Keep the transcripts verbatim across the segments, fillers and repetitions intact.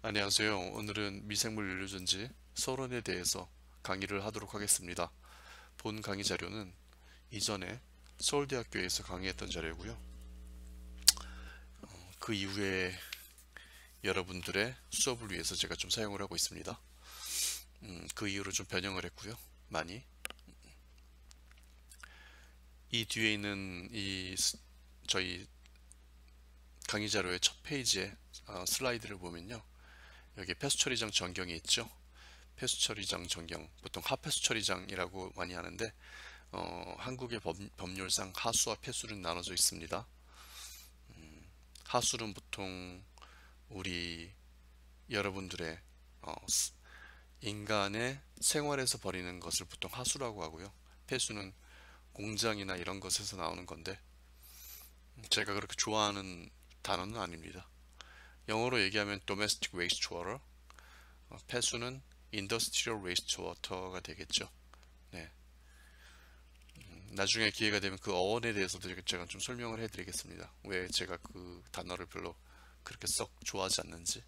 안녕하세요. 오늘은 미생물 연료전지 서론에 대해서 강의를 하도록 하겠습니다. 본 강의 자료는 이전에 서울대학교에서 강의했던 자료고요. 그 이후에 여러분들의 수업을 위해서 제가 좀 사용을 하고 있습니다. 음, 그 이후로 좀 변형을 했고요. 많이. 이 뒤에 있는 이 스- 저희 강의 자료의 첫 페이지에 어, 슬라이드를 보면요. 여기 폐수 처리장 전경이 있죠. 폐수 처리장 전경, 보통 하폐수 처리장이라고 많이 하는데 어, 한국의 법, 법률상 하수와 폐수는 나눠져 있습니다. 하수는 보통 우리 여러분들의 어, 인간의 생활에서 버리는 것을 보통 하수라고 하고요. 폐수는 공장이나 이런 것에서 나오는 건데 제가 그렇게 좋아하는 단어는 아닙니다. 영어로 얘기하면 domestic wastewater, 어, 폐수는 industrial wastewater가 되겠죠. 네. 나중에 기회가 되면 그 어원에 대해서도 제가 좀 설명을 해드리겠습니다. 왜 제가 그 단어를 별로 그렇게 썩 좋아하지 않는지.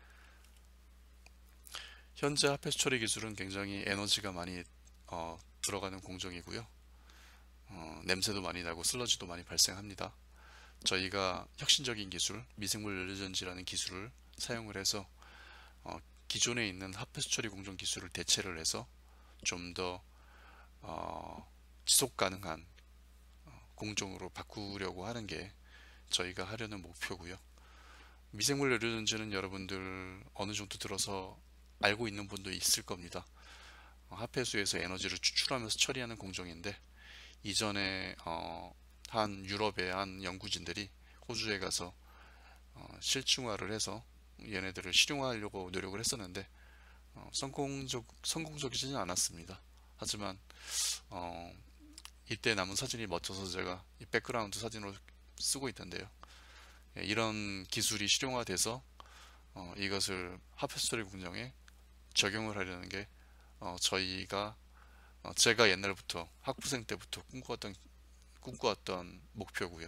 현재 핫패스 처리 기술은 굉장히 에너지가 많이 어, 들어가는 공정이고요. 어, 냄새도 많이 나고 슬러지도 많이 발생합니다. 저희가 혁신적인 기술, 미생물 연료전지라는 기술을 사용을 해서 어, 기존에 있는 핫패스 처리 공정 기술을 대체를 해서 좀 더 어, 지속 가능한 공정으로 바꾸려고 하는 게 저희가 하려는 목표고요. 미생물 연료전지는 여러분들 어느 정도 들어서 알고 있는 분도 있을 겁니다. 어, 하폐수에서 에너지를 추출하면서 처리하는 공정인데 이전에 어, 한 유럽의 한 연구진들이 호주에 가서 어, 실증화를 해서 얘네들을 실용화하려고 노력을 했었는데 어, 성공적, 성공적이지는 않았습니다. 하지만 어, 이때 남은 사진이 멋져서 제가 이 백그라운드 사진으로 쓰고 있던데요. 예, 이런 기술이 실용화돼서 어, 이것을 하페스토리 공정에 적용을 하려는 게 어, 저희가 어, 제가 옛날부터 학부생 때부터 꿈꿔왔던 꿈꿔왔던 목표고요.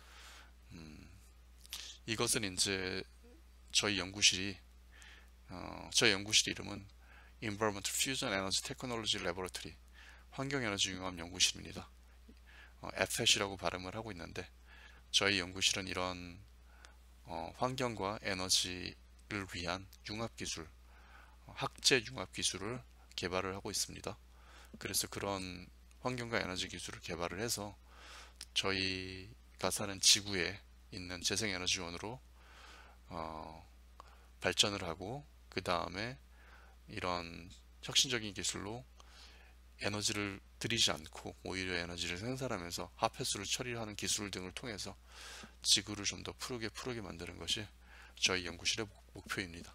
이것은 이제 저희 연구실이 어, 저희 연구실 이름은 Environmental Fusion Energy Technology Laboratory 환경에너지융합 연구실입니다. 어, 에프이라고 발음을 하고 있는데 저희 연구실은 이런 어, 환경과 에너지를 위한 융합기술, 학제 융합기술을 개발을 하고 있습니다. 그래서 그런 환경과 에너지 기술을 개발을 해서 저희가 사는 지구에 있는 재생에너지원으로 어, 발전을 하고 그 다음에 이런 혁신적인 기술로 에너지를 들이지 않고 오히려 에너지를 생산하면서 하폐수를 처리하는 기술 등을 통해서 지구를 좀 더 푸르게 푸르게 만드는 것이 저희 연구실의 목표입니다.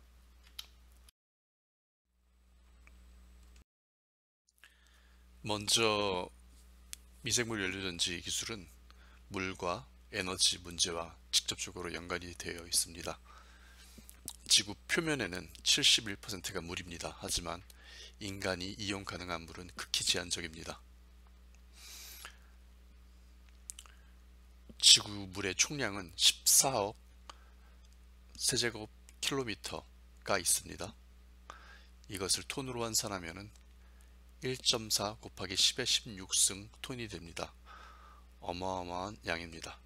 먼저 미생물 연료전지 기술은 물과 에너지 문제와 직접적으로 연관이 되어 있습니다. 지구 표면에는 칠십일 퍼센트가 물입니다. 하지만 인간이 이용 가능한 물은 극히 제한적입니다. 지구 물의 총량은 십사억 세제곱 킬로미터가 있습니다. 이것을 톤으로 환산하면 일 점 사 곱하기 십의 십육 승 톤이 됩니다. 어마어마한 양입니다.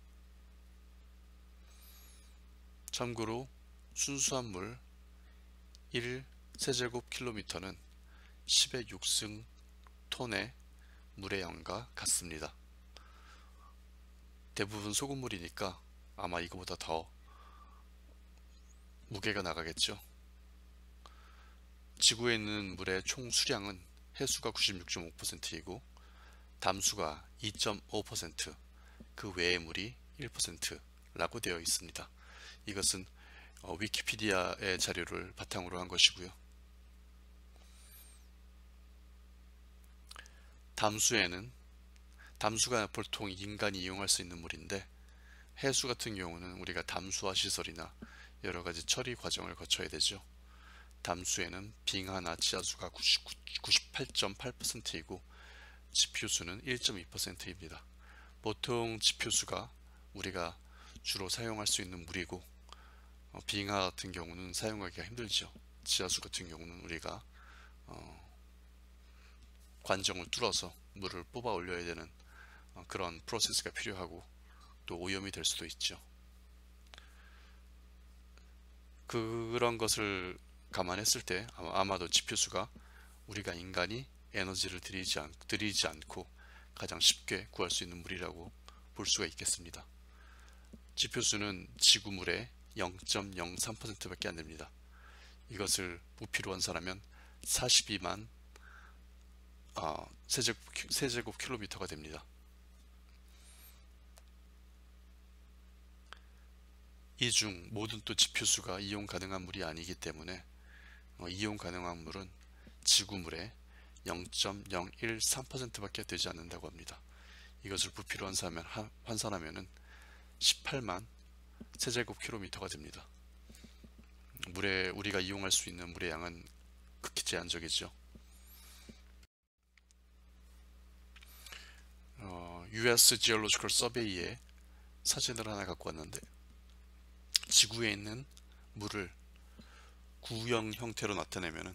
참고로 순수한 물 일 세제곱 킬로미터는 십의 육 승 톤의 물의 양과 같습니다. 대부분 소금물이니까 아마 이거보다 더 무게가 나가겠죠. 지구에 있는 물의 총 수량은 해수가 구십육 점 오 퍼센트이고 담수가 이 점 오 퍼센트, 그 외의 물이 일 퍼센트라고 되어 있습니다. 이것은 어, 위키피디아의 자료를 바탕으로 한 것이고요. 담수에는 담수가 보통 인간이 이용할 수 있는 물인데 해수 같은 경우는 우리가 담수화 시설이나 여러 가지 처리 과정을 거쳐야 되죠. 담수에는 빙하나 지하수가 구십팔 점 팔 퍼센트이고 지표수는 일 점 이 퍼센트입니다. 보통 지표수가 우리가 주로 사용할 수 있는 물이고 어, 빙하 같은 경우는 사용하기가 힘들죠. 지하수 같은 경우는 우리가 어, 관정을 뚫어서 물을 뽑아 올려야 되는 어, 그런 프로세스가 필요하고 또 오염이 될 수도 있죠. 그런 것을 감안했을 때 아마, 아마도 지표수가 우리가 인간이 에너지를 들이지, 않, 들이지 않고 가장 쉽게 구할 수 있는 물이라고 볼 수가 있겠습니다. 지표수는 지구물의 영 점 영삼 퍼센트밖에 안 됩니다. 이것을 부피로 환산하면 사십이만 어, 세제곱, 세제곱 킬로미터가 됩니다. 이 중 모든 또 지표수가 이용 가능한 물이 아니기 때문에 어, 이용 가능한 물은 지구물의 영 점 영일삼 퍼센트밖에 되지 않는다고 합니다. 이것을 부피로 환산하면, 환산하면은 십팔만 세제곱 킬로미터가 됩니다. 물에 우리가 이용할 수 있는 물의 양은 극히 제한적이죠. 어, 유에스 Geological Survey의 사진을 하나 갖고 왔는데 지구에 있는 물을 구형 형태로 나타내면은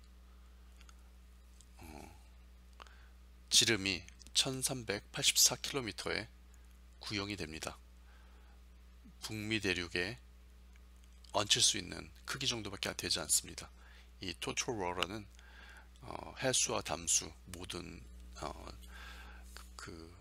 어, 지름이 천삼백팔십사 킬로미터의 구형이 됩니다. 북미 대륙에 얹힐 수 있는 크기 정도밖에 되지 않습니다. 이 토탈 워터는 어, 해수와 담수 모든 어, 그, 그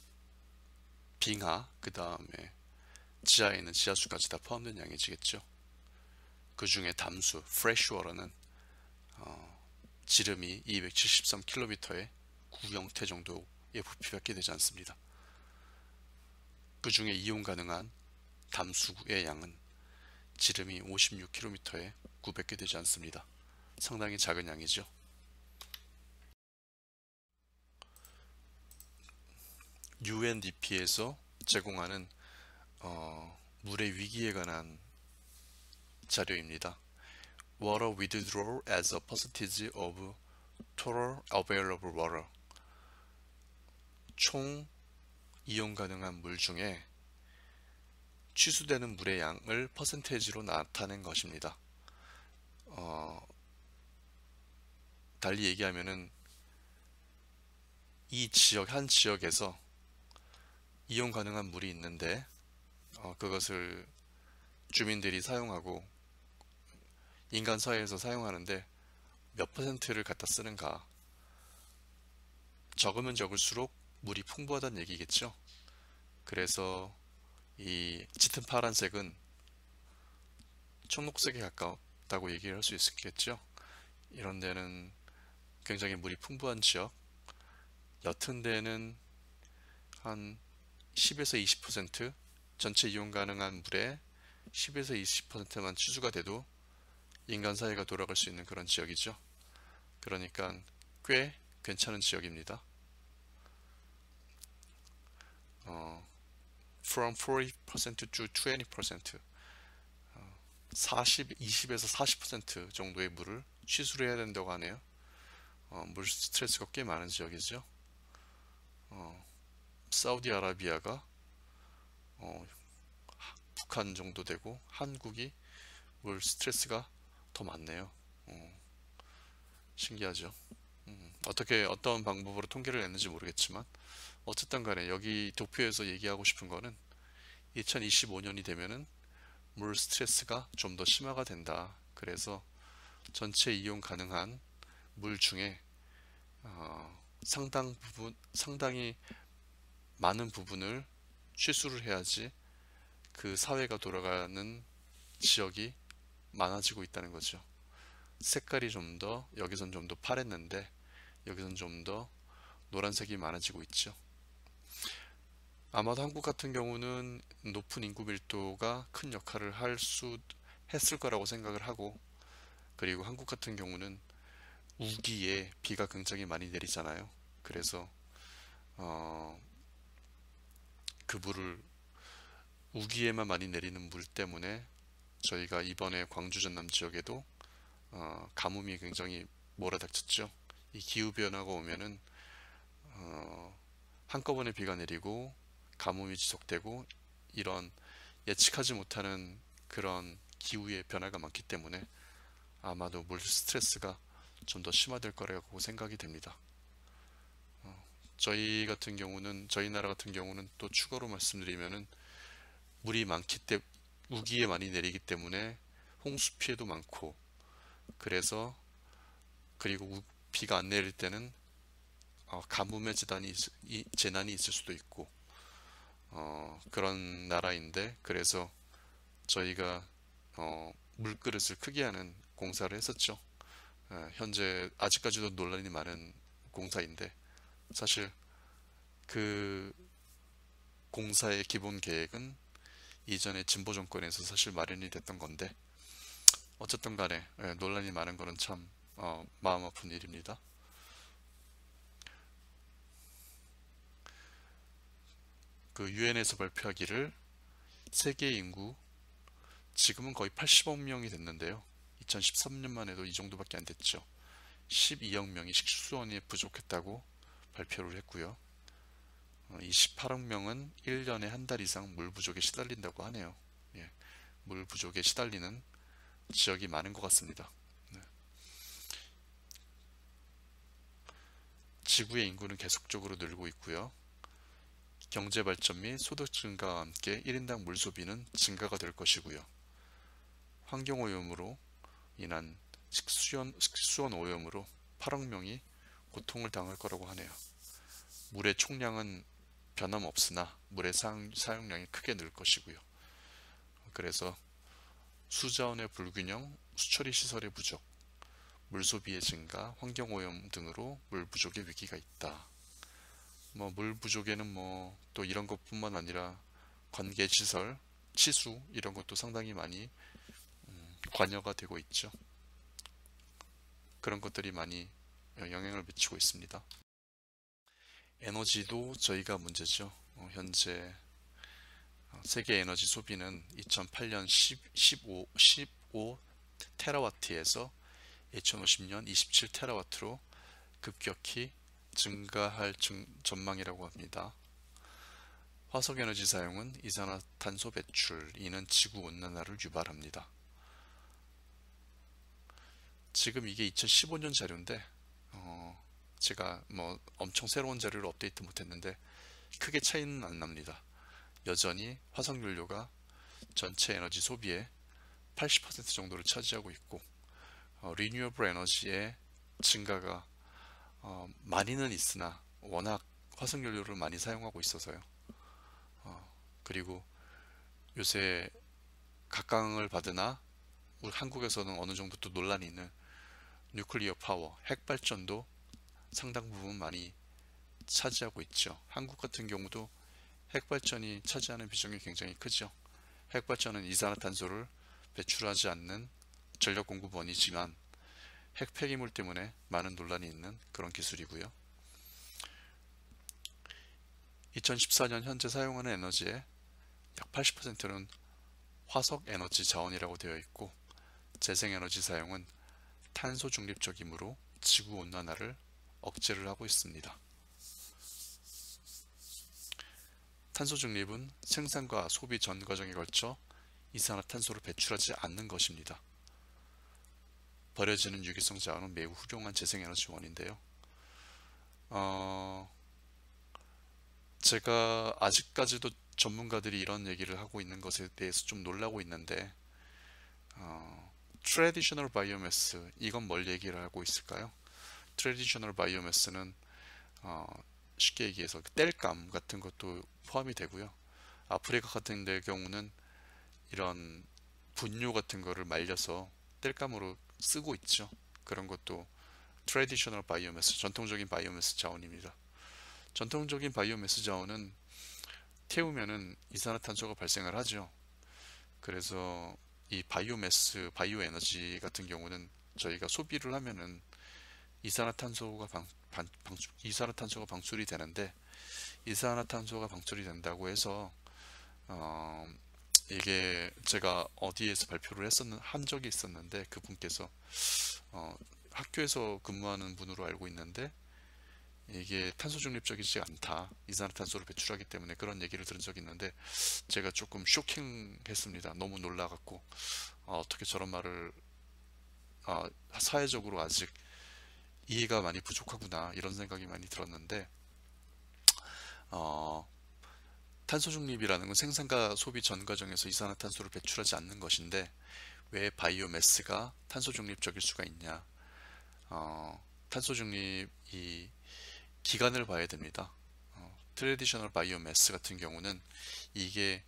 빙하 그 다음에 지하에 있는 지하수까지 다 포함된 양이지겠죠. 그 중에 담수 fresh water는 어, 지름이 이백칠십삼 킬로미터의 구형태 정도의 부피밖에 되지 않습니다. 그 중에 이용 가능한 담수의 양은 지름이 오십육 킬로미터에 구백 개 되지 않습니다. 상당히 작은 양이죠. 유엔디피에서 제공하는 어, 물의 위기에 관한 자료입니다. Water withdrawal as a percentage of total available water. 총 이용 가능한 물 중에 취수되는 물의 양을 퍼센테이지로 나타낸 것입니다. 어, 달리 얘기하면은 이 지역 한 지역에서 이용 가능한 물이 있는데 어, 그것을 주민들이 사용하고 인간 사회에서 사용하는데 몇 퍼센트를 갖다 쓰는가. 적으면 적을수록 물이 풍부하다는 얘기겠죠. 그래서 이 짙은 파란색은 청록색에 가깝다고 얘기를 할 수 있겠죠. 이런 데는 굉장히 물이 풍부한 지역, 옅은 데는 한 십에서 이십 퍼센트, 전체 이용 가능한 물의 십에서 이십 퍼센트만 취수가 돼도 인간 사회가 돌아갈 수 있는 그런 지역이죠. 그러니까 꽤 괜찮은 지역입니다. 어, from forty percent to twenty percent 어, 사십, 이십에서 사십 퍼센트 정도의 물을 취수를 해야 된다고 하네요. 어, 물 스트레스가 꽤 많은 지역이죠. 어, 사우디아라비아가 어, 북한 정도 되고 한국이 물 스트레스가 더 많네요. 어, 신기하죠. 음, 어떻게 어떤 방법으로 통계를 냈는지 모르겠지만 어쨌든 간에 여기 도표에서 얘기하고 싶은 거는 이천이십오 년이 되면은 물 스트레스가 좀 더 심화가 된다. 그래서 전체 이용 가능한 물 중에 어, 상당 부분, 상당히 많은 부분을 취수를 해야지 그 사회가 돌아가는 지역이 많아지고 있다는 거죠. 색깔이 좀 더 여기선 좀 더 파랬는데 여기선 좀 더 노란색이 많아지고 있죠. 아마도 한국 같은 경우는 높은 인구 밀도가 큰 역할을 할 수 했을 거라고 생각을 하고, 그리고 한국 같은 경우는 우기에 비가 굉장히 많이 내리잖아요. 그래서 어, 그 물을 우기에만 많이 내리는 물 때문에 저희가 이번에 광주 전남 지역에도 어, 가뭄이 굉장히 몰아닥쳤죠. 이 기후변화가 오면은 어, 한꺼번에 비가 내리고 가뭄이 지속되고 이런 예측하지 못하는 그런 기후의 변화가 많기 때문에 아마도 물 스트레스가 좀 더 심화될 거라고 생각이 됩니다. 어, 저희 같은 경우는 저희 나라 같은 경우는 또 추가로 말씀드리면은 물이 많기 때문에 우기에 많이 내리기 때문에 홍수 피해도 많고, 그래서 그리고 비가 안 내릴 때는 어, 가뭄의 재난이, 재난이 있을 수도 있고 어, 그런 나라인데, 그래서 저희가 어, 물그릇을 크게 하는 공사를 했었죠. 어, 현재 아직까지도 논란이 많은 공사인데, 사실 그 공사의 기본 계획은 이전에 진보 정권에서 사실 마련이 됐던 건데, 어쨌든 간에 예, 논란이 많은 거는 참 어, 마음 아픈 일입니다. 그 유엔에서 발표하기를 세계 인구 지금은 거의 팔십억 명이 됐는데요. 이천십삼 년만 해도 이 정도밖에 안 됐죠. 십이억 명이 식수원이 부족했다고 발표를 했고요. 이십팔억 명은 일 년에 한 달 이상 물 부족에 시달린다고 하네요. 예, 물 부족에 시달리는 지역이 많은 것 같습니다. 네. 지구의 인구는 계속적으로 늘고 있고요. 경제 발전 및 소득 증가와 함께 일 인당 물 소비는 증가가 될 것이고요. 환경 오염으로 인한 식수원, 식수원 오염으로 팔억 명이 고통을 당할 거라고 하네요. 물의 총량은 변함없으나 물의 사용, 사용량이 크게 늘 것이고요. 그래서 수자원의 불균형, 수처리 시설의 부족, 물소비의 증가, 환경오염 등으로 물 부족의 위기가 있다. 뭐 물 부족에는 뭐 또 이런 것뿐만 아니라 관계시설, 치수 이런 것도 상당히 많이 음, 관여가 되고 있죠. 그런 것들이 많이 영향을 미치고 있습니다. 에너지도 저희가 문제죠. 어, 현재 세계 에너지 소비는 이천팔 년 십오, 십오 테라와트에서 이천오십 년 이십칠 테라와트로 급격히 증가할 전망이라고 합니다. 화석에너지 사용은 이산화탄소 배출, 이는 지구온난화를 유발합니다. 지금 이게 이천십오 년 자료인데 어, 제가 뭐 엄청 새로운 자료를 업데이트 못했는데 크게 차이는 안 납니다. 여전히 화석연료가 전체 에너지 소비의 팔십 퍼센트 정도를 차지하고 있고 어, 리뉴어블 에너지의 증가가 어, 많이는 있으나 워낙 화석연료를 많이 사용하고 있어서요. 어, 그리고 요새 각광을 받으나 우리 한국에서는 어느 정도 또 논란이 있는 뉴클리어 파워, 핵발전도 상당 부분 많이 차지하고 있죠. 한국 같은 경우도 핵발전이 차지하는 비중이 굉장히 크죠. 핵발전은 이산화탄소를 배출하지 않는 전력 공급원이지만 핵 폐기물 때문에 많은 논란이 있는 그런 기술이고요. 이천십사 년 현재 사용하는 에너지의 약 팔십 퍼센트는 화석 에너지 자원이라고 되어 있고, 재생에너지 사용은 탄소 중립적이므로 지구 온난화를 억제를 하고 있습니다. 탄소 중립은 생산과 소비 전 과정에 걸쳐 이산화탄소를 배출하지 않는 것입니다. 버려지는 유기성 자원은 매우 훌륭한 재생에너지원인데요. 어, 제가 아직까지도 전문가들이 이런 얘기를 하고 있는 것에 대해서 좀 놀라고 있는데 어, Traditional Biomass, 이건 뭘 얘기를 하고 있을까요? Traditional Biomass는 어, 쉽게 얘기해서 땔감 같은 것도 포함이 되고요. 아프리카 같은 데 경우는 이런 분뇨 같은 거를 말려서 땔감으로 쓰고 있죠. 그런 것도 트래디셔널 바이오매스, 전통적인 바이오매스 자원입니다. 전통적인 바이오매스 자원은 태우면은 이산화탄소가 발생을 하죠. 그래서 이 바이오매스, 바이오 에너지 같은 경우는 저희가 소비를 하면은 이산화탄소가 방, 방, 방출, 이산화탄소가 방출이 되는데, 이산화탄소가 방출이 된다고 해서 어, 이게 제가 어디에서 발표를 했었는 한 적이 있었는데, 그분께서 어, 학교에서 근무하는 분으로 알고 있는데 이게 탄소 중립적이지 않다. 이산화탄소를 배출하기 때문에 그런 얘기를 들은 적이 있는데 제가 조금 쇼킹했습니다. 너무 놀라갖고 어, 어떻게 저런 말을 어, 사회적으로 아직 이해가 많이 부족하구나 이런 생각이 많이 들었는데 어, 탄소 중립이라는 건 생산과 소비 전 과정에서 이산화탄소를 배출하지 않는 것인데 왜 바이오매스가 탄소 중립적일 수가 있냐? 어, 탄소 중립 이 기간을 봐야 됩니다. 어, 트레디셔널 바이오매스 같은 경우는 이게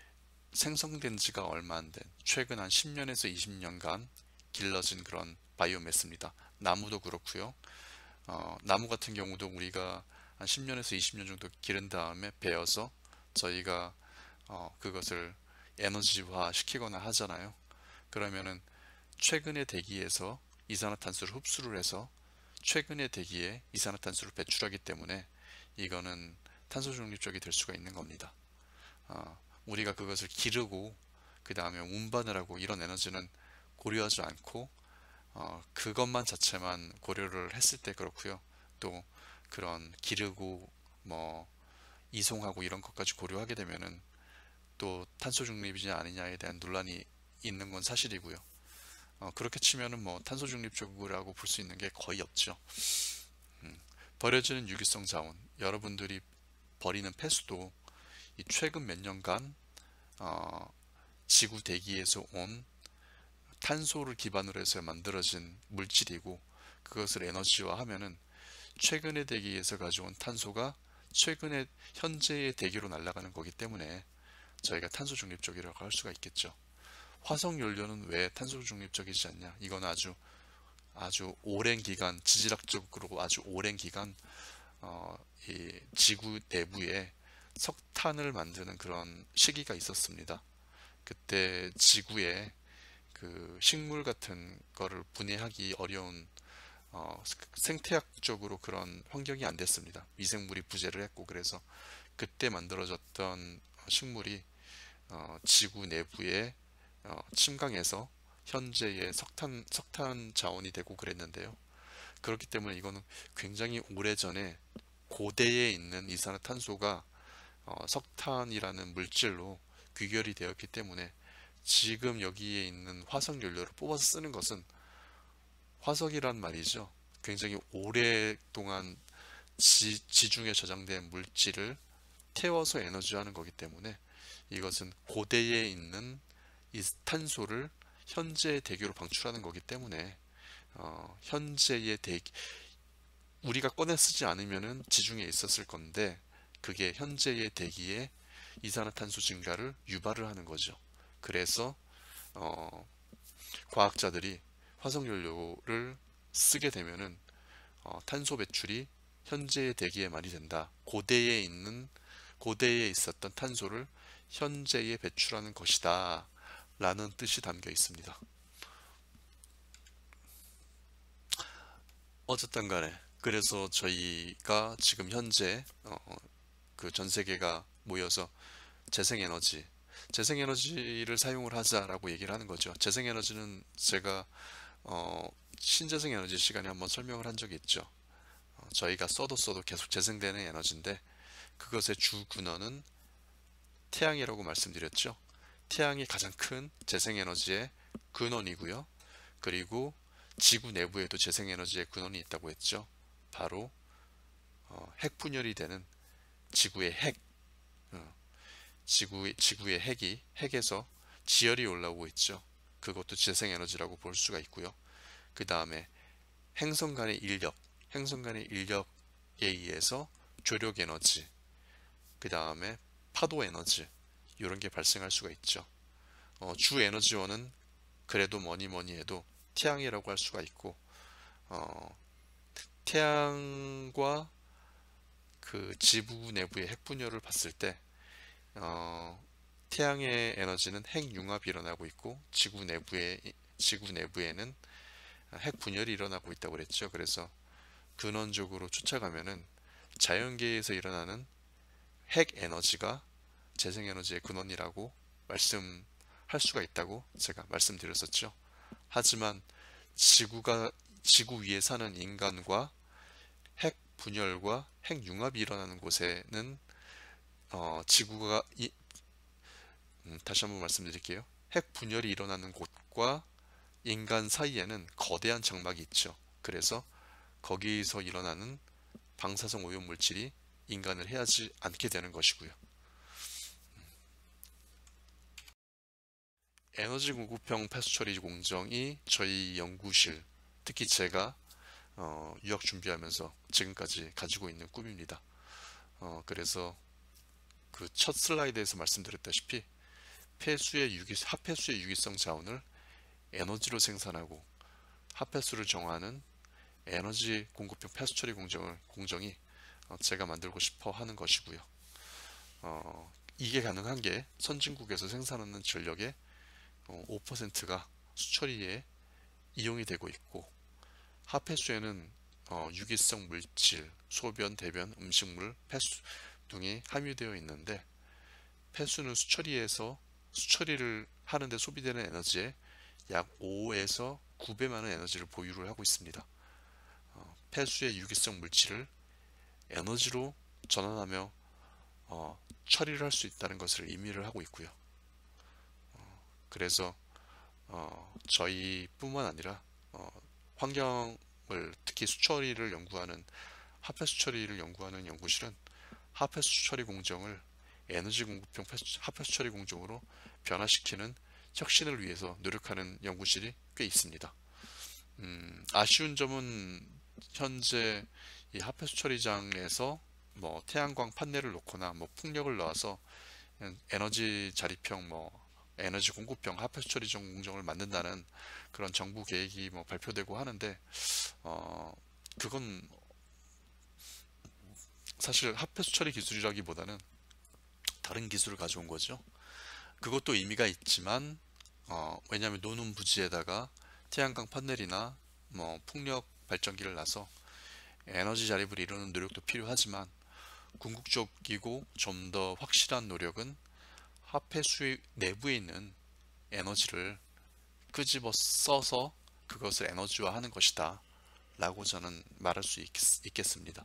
생성된 지가 얼마 안 된 최근 한 십 년에서 이십 년간 길러진 그런 바이오매스입니다. 나무도 그렇고요. 어, 나무 같은 경우도 우리가 한 십 년에서 이십 년 정도 기른 다음에 베어서 저희가 어, 그것을 에너지화 시키거나 하잖아요. 그러면은 최근의 대기에서 이산화탄소를 흡수를 해서 최근의 대기에 이산화탄소를 배출하기 때문에 이거는 탄소 중립적이 될 수가 있는 겁니다. 어, 우리가 그것을 기르고 그 다음에 운반을 하고 이런 에너지는 고려하지 않고 어, 그것만 자체만 고려를 했을 때 그렇고요. 또 그런 기르고 뭐 이송하고 이런 것까지 고려하게 되면은 또 탄소 중립이지 아니냐에 대한 논란이 있는 건 사실이고요. 어, 그렇게 치면은 뭐 탄소 중립적이라고 볼 수 있는 게 거의 없죠. 음, 버려지는 유기성 자원, 여러분들이 버리는 폐수도 이 최근 몇 년간 어, 지구 대기에서 온 탄소를 기반으로 해서 만들어진 물질이고 그것을 에너지화하면은 최근의 대기에서 가져온 탄소가 최근의 현재의 대기로 날아가는 거기 때문에 저희가 탄소 중립적이라고 할 수가 있겠죠. 화석 연료는 왜 탄소 중립적이지 않냐? 이건 아주 아주 오랜 기간, 지질학적으로 아주 오랜 기간 어, 이 지구 내부에 석탄을 만드는 그런 시기가 있었습니다. 그때 지구에 그 식물 같은 거를 분해하기 어려운 어, 생태학적으로 그런 환경이 안 됐습니다. 미생물이 부재를 했고 그래서 그때 만들어졌던 식물이 어, 지구 내부에 어, 침강해서 현재의 석탄 석탄 자원이 되고 그랬는데요. 그렇기 때문에 이거는 굉장히 오래전에 고대에 있는 이산화탄소가 어, 석탄이라는 물질로 귀결이 되었기 때문에 지금 여기에 있는 화석 연료를 뽑아서 쓰는 것은 화석이란 말이죠. 굉장히 오랫동안 지, 지중해 저장된 물질을 태워서 에너지화하는 거기 때문에 이것은 고대에 있는 이 탄소를 현재의 대기로 방출하는 거기 때문에 어, 현재의 대기 우리가 꺼내 쓰지 않으면은 지중해에 있었을 건데 그게 현재의 대기에 이산화탄소 증가를 유발을 하는 거죠. 그래서 어, 과학자들이 화석연료를 쓰게 되면은 어, 탄소 배출이 현재의 대기에 많이 된다. 고대에 있는 고대에 있었던 탄소를 현재에 배출하는 것이다. 라는 뜻이 담겨 있습니다. 어쨌든 간에 그래서 저희가 지금 현재 어, 그 전 세계가 모여서 재생에너지 재생에너지를 사용을 하자라고 얘기를 하는 거죠. 재생에너지는 제가 어, 신재생에너지 시간에 한번 설명을 한 적이 있죠. 어, 저희가 써도 써도 계속 재생되는 에너지인데 그것의 주 근원은 태양이라고 말씀드렸죠. 태양이 가장 큰 재생에너지의 근원이고요. 그리고 지구 내부에도 재생에너지의 근원이 있다고 했죠. 바로 어, 핵분열이 되는 지구의 핵, 어, 지구, 지구의 핵이 핵에서 지열이 올라오고 있죠. 그것도 재생에너지라고 볼 수가 있고요. 그 다음에 행성 간의 인력, 행성 간의 인력에 의해서 조력에너지, 그 다음에 파도에너지 이런 게 발생할 수가 있죠. 어, 주 에너지원은 그래도 뭐니 뭐니 해도 태양이라고 할 수가 있고 어, 태양과 그 지구 내부의 핵분열을 봤을 때 어, 태양의 에너지는 핵융합이 일어나고 있고 지구 내부에 지구 내부에는 핵분열이 일어나고 있다고 그랬죠. 그래서 근원적으로 쫓아가면은 자연계에서 일어나는 핵 에너지가 재생에너지의 근원이라고 말씀할 수가 있다고 제가 말씀드렸었죠. 하지만 지구가 지구 위에 사는 인간과 핵 분열과 핵융합이 일어나는 곳에는 어, 지구가 이, 음, 다시 한번 말씀드릴게요. 핵 분열이 일어나는 곳과 인간 사이에는 거대한 장막이 있죠. 그래서 거기서 일어나는 방사성 오염 물질이 인간을 해하지 않게 되는 것이고요. 에너지 공급형 폐수 처리 공정이 저희 연구실, 특히 제가 어, 유학 준비하면서 지금까지 가지고 있는 꿈입니다. 어, 그래서 그 첫 슬라이드에서 말씀드렸다시피 폐수의 유기, 핫폐수의 유기성 자원을 에너지로 생산하고 핫폐수를 정화하는 에너지 공급형 폐수 처리 공정을, 공정이 어, 제가 만들고 싶어 하는 것이고요. 어, 이게 가능한 게 선진국에서 생산하는 전력의 어, 오 퍼센트가 수처리에 이용이 되고 있고 핫폐수에는 어, 유기성 물질, 소변, 대변, 음식물, 폐수 등이 함유되어 있는데 폐수는 수처리에서 수처리를 하는데 소비되는 에너지의 약 오에서 구 배 많은 에너지를 보유를 하고 있습니다. 어, 폐수의 유기성 물질을 에너지로 전환하며 어, 처리를 할 수 있다는 것을 의미를 하고 있고요. 어, 그래서 어, 저희뿐만 아니라 어, 환경을 특히 수처리를 연구하는 핫폐수 처리를 연구하는 연구실은 핫폐수 처리 공정을 에너지 공급형 핫폐수 처리 공정으로 변화시키는 혁신을 위해서 노력하는 연구실이 꽤 있습니다. 음, 아쉬운 점은 현재 이 핫폐수 처리장에서 뭐 태양광 판넬을 놓거나 뭐 풍력을 넣어서 에너지 자립형 뭐 에너지 공급형 핫폐수 처리 공정을 만든다는 그런 정부 계획이 뭐 발표되고 하는데 어 그건 사실 핫폐수 처리 기술이라기보다는 다른 기술을 가져온 거죠. 그것도 의미가 있지만 어 왜냐하면 노는 부지에다가 태양광 판넬이나 뭐 풍력 발전기를 놔서 에너지 자립을 이루는 노력도 필요하지만 궁극적이고 좀 더 확실한 노력은 핫폐수 내부에 있는 에너지를 끄집어 써서 그것을 에너지화하는 것이다 라고 저는 말할 수 있, 있겠습니다.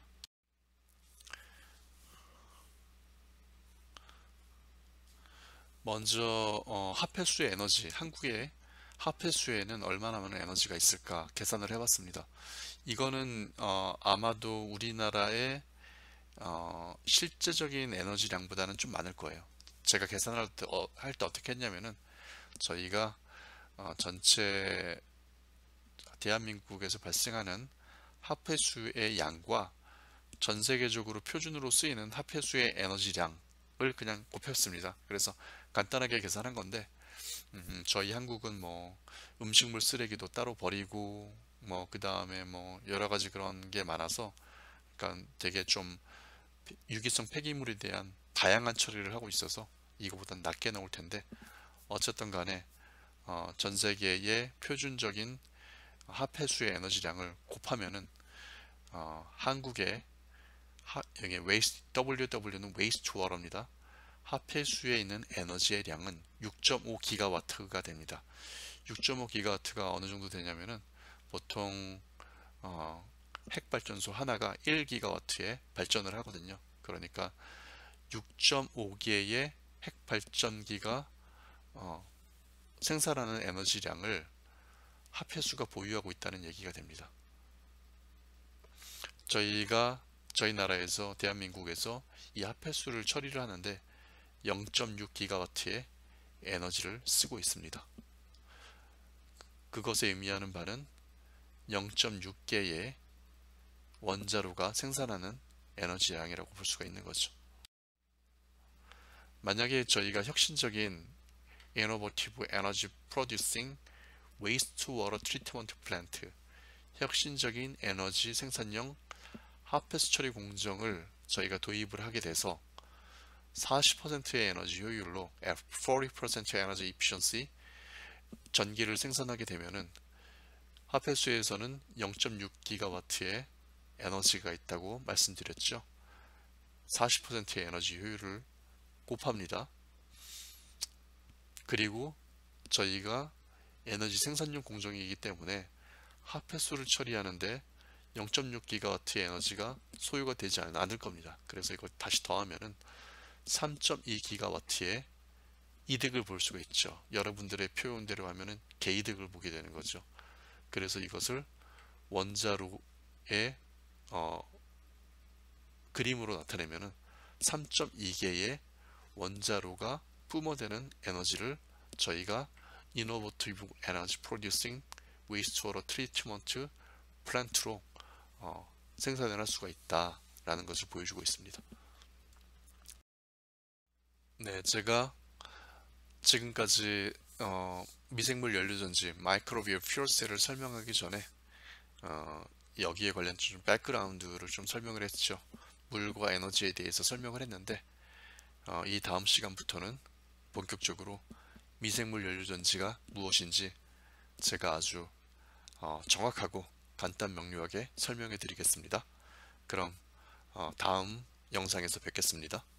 먼저 어, 핫폐수의 에너지, 한국의 핫폐수에는 얼마나 많은 에너지가 있을까 계산을 해봤습니다. 이거는 어, 아마도 우리나라의 어, 실제적인 에너지량보다는 좀 많을 거예요. 제가 계산을 할 때, 어, 할 때 어떻게 했냐면은 저희가 어, 전체 대한민국에서 발생하는 핫폐수의 양과 전 세계적으로 표준으로 쓰이는 핫폐수의 에너지량을 그냥 곱했습니다. 그래서 간단하게 계산한 건데 음, 저희 한국은 뭐 음식물 쓰레기도 따로 버리고 뭐 그 다음에 뭐 여러 가지 그런 게 많아서 그러니까 되게 좀 유기성 폐기물에 대한 다양한 처리를 하고 있어서 이거보단 낮게 나올 텐데 어쨌든 간에 어, 전 세계의 표준적인 핫폐수의 에너지량을 곱하면은 어, 한국의 하, 여기 waste, 더블유더블유는 waste water입니다. 핫폐수에 있는 에너지의 양은 육 점 오 기가와트가 됩니다. 육 점 오 기가와트가 어느 정도 되냐면은 보통 어, 핵발전소 하나가 일 기가와트에 발전을 하거든요. 그러니까 육 점 오 개의 핵발전기가 어, 생산하는 에너지량을 핫폐수가 보유하고 있다는 얘기가 됩니다. 저희가 저희 나라에서 대한민국에서 이 핫폐수를 처리를 하는데 영 점 육 기가와트의 에너지를 쓰고 있습니다. 그것에 의미하는 바는 영 점 육 개의 원자로가 생산하는 에너지 양이라고 볼 수가 있는 거죠. 만약에 저희가 혁신적인 Innovative Energy Producing Wastewater Treatment Plant, 혁신적인 에너지 생산용 핫폐수 처리 공정을 저희가 도입을 하게 돼서 사십 퍼센트의 에너지 효율로 사십 퍼센트 에너지 efficiency 전기를 생산하게 되면은 핫폐수에서는 영 점 육 기가와트의 에너지가 있다고 말씀드렸죠. 사십 퍼센트의 에너지 효율을 곱합니다. 그리고 저희가 에너지 생산용 공정이기 때문에 핫폐수를 처리하는데 영 점 육 기가와트의 에너지가 소요가 되지 않을 겁니다. 그래서 이거 다시 더하면은 삼 점 이 기가와트의 이득을 볼 수가 있죠. 여러분들의 표현대로 하면은 개이득을 보게 되는 거죠. 그래서 이것을 원자로의 어, 그림으로 나타내면은 삼 점 이 개의 원자로가 뿜어대는 에너지를 저희가 Innovative Energy Producing Wastewater Treatment Plant로 어, 생산을 할 수가 있다라는 것을 보여주고 있습니다. 네, 제가 지금까지 어, 미생물 연료전지 마이크로비어 퓨얼셀을 설명하기 전에 어, 여기에 관련 좀 백그라운드를 좀 설명을 했죠. 물과 에너지에 대해서 설명을 했는데 어, 이 다음 시간부터는 본격적으로 미생물 연료전지가 무엇인지 제가 아주 어, 정확하고 간단 명료하게 설명해 드리겠습니다. 그럼 어, 다음 영상에서 뵙겠습니다.